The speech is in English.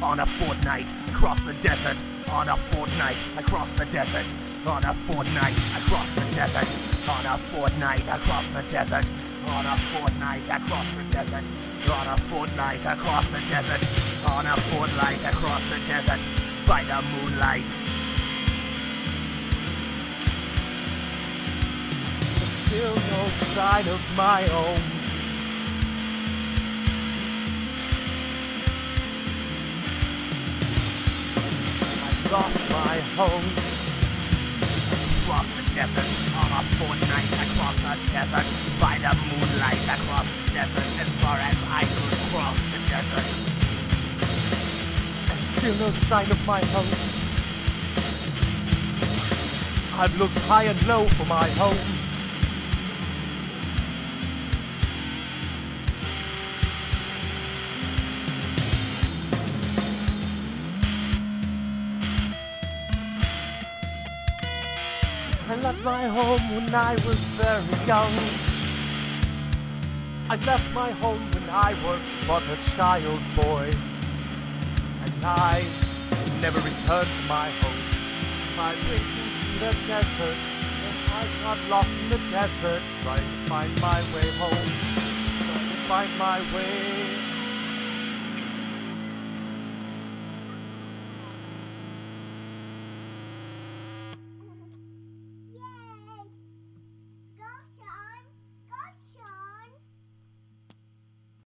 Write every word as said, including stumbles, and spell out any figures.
On a fortnight across the desert. On a fortnight across the desert. On a fortnight across the desert. On a fortnight across the desert. On a fortnight across the desert. On a fortnight across the desert. On a fortnight across the desert. By the moonlight. There's still no sign of my home. Lost my home. Across the desert, on a fortnight across the desert, by the moonlight across the desert, as far as I could cross the desert. And still no sign of my home. I've looked high and low for my home. I left my home when I was very young. I left my home when I was but a child boy. And I never returned to my home. I went into the desert, and I got lost in the desert, trying to find my way home. Trying to find my way